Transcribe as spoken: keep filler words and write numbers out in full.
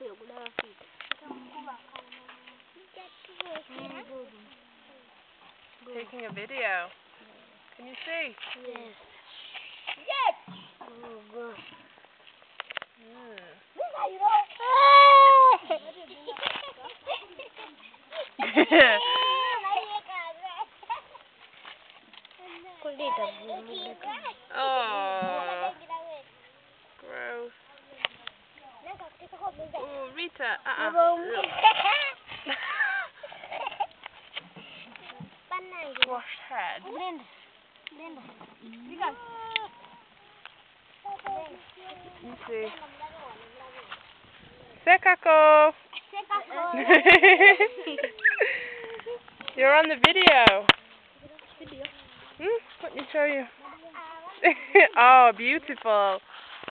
Taking a video. Can you see? Yes. Yes! Oh, God. Mm. Oh, gross. Oh, Rita, uh-uh. Washed head. You see. Sekako. You're on the video. Video? Hmm? Let me show you. Oh, beautiful.